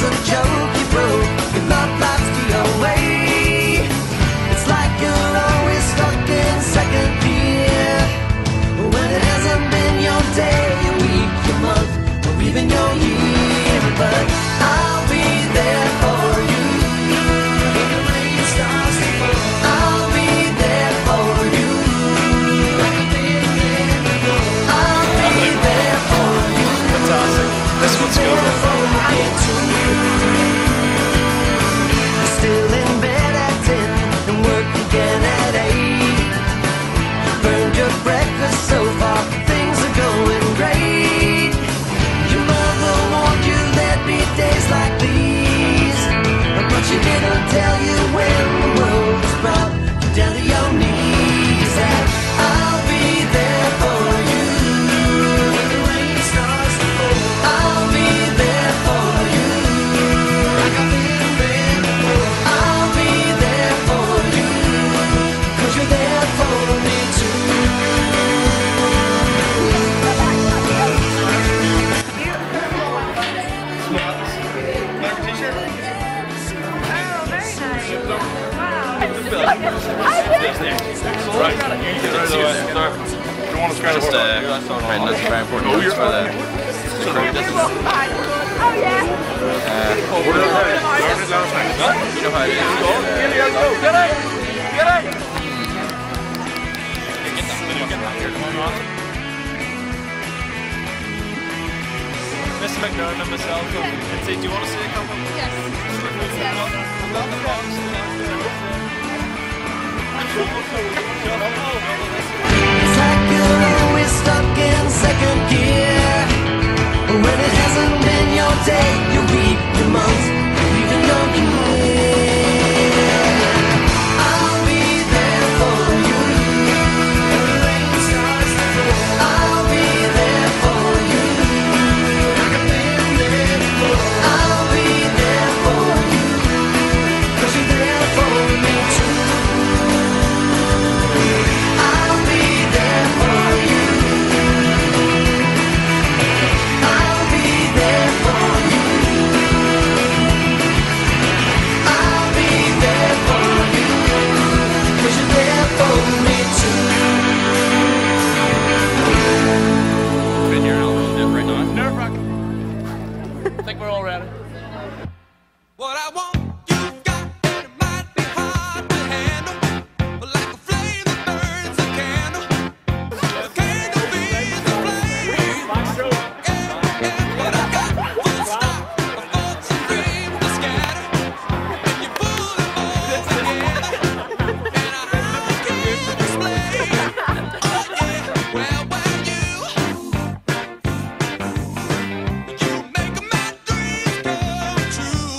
was a joke you broke. Your love life's the away. It's like you're always stuck in second gear. When it hasn't been your day, your week, your month, or even your year. But I'll be there for you when the rain starts to fall. I'll be there for you. I'll be there for you. Fantastic. This one's good. Still in bed at 10 and work again at 8. Burned your breakfast so far, things are going great. Your mother warned you there'd be days like these, but she didn't tell you when the world was brought down to your knees. And I'll be there for you when the rain starts to fall. I'll be there for you like I've been there before. I'll be there for you 'cause you're there for me too. Right. You don't want to scratch Just right, that's very important for the Oh yeah. you know how it is. Mr. McNerney and myself and say, do you want to say a couple? Yes. It's like you're always stuck in second gear. When it hasn't been your day, your week, your month, even your year. I'll be there for you when the rain starts to fall. I'll be there for you like I've been there before. I'll be there for you 'cause you're there for me too. I'll be there for you. I'll be there for you. I'll be there for you 'cause you're there for me too. Been here right now. Nerve-wracking. I think we're all ready. What I want, you've got, and it might be hard to handle, but like a flame that burns a candle, a candle feeds the flame. What I got, full stop, a thoughts and dreams to scatter, and you pull them all together, and I can't explain. Oh yeah, well, you make my dreams come true.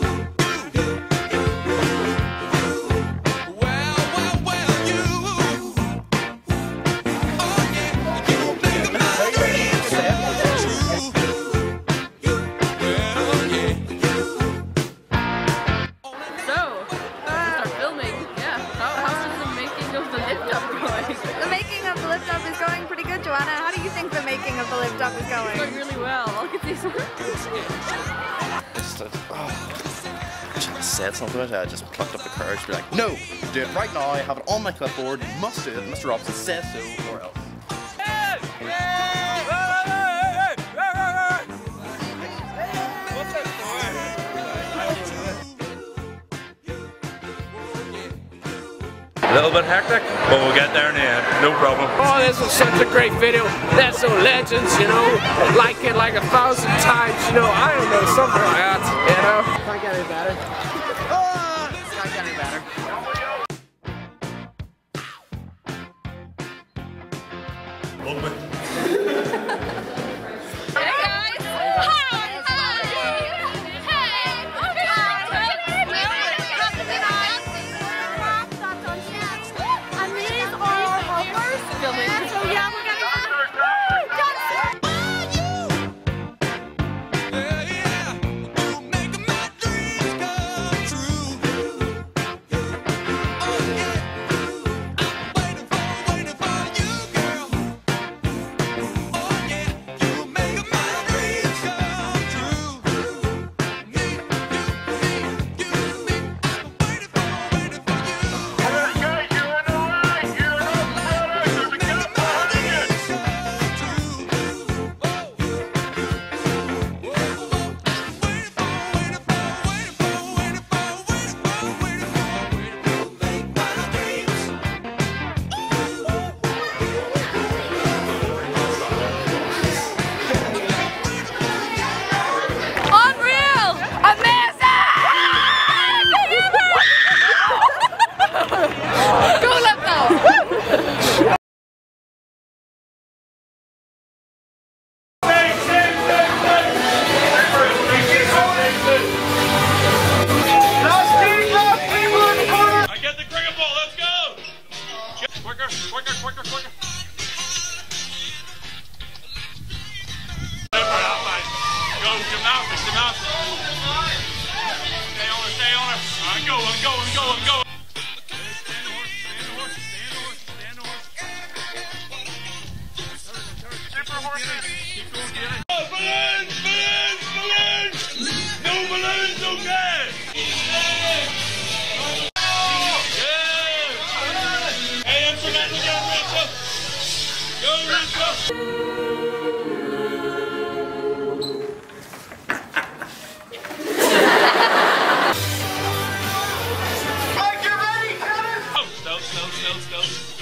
Joanna, how do you think the making of the LipDub is going? It's going really well. Look at these. I should have said something about it. I just plucked up the courage to be like, no, do it right now. I have it on my clipboard. You must do it. Mr. Robinson says so, or else. A little bit hectic, but we'll get there in the end, no problem. Oh, this was such a great video. That's so legends, you know, like it like 1,000 times, you know, I don't know, something like that, you know. Can't get any better. Can't get any better. Stop.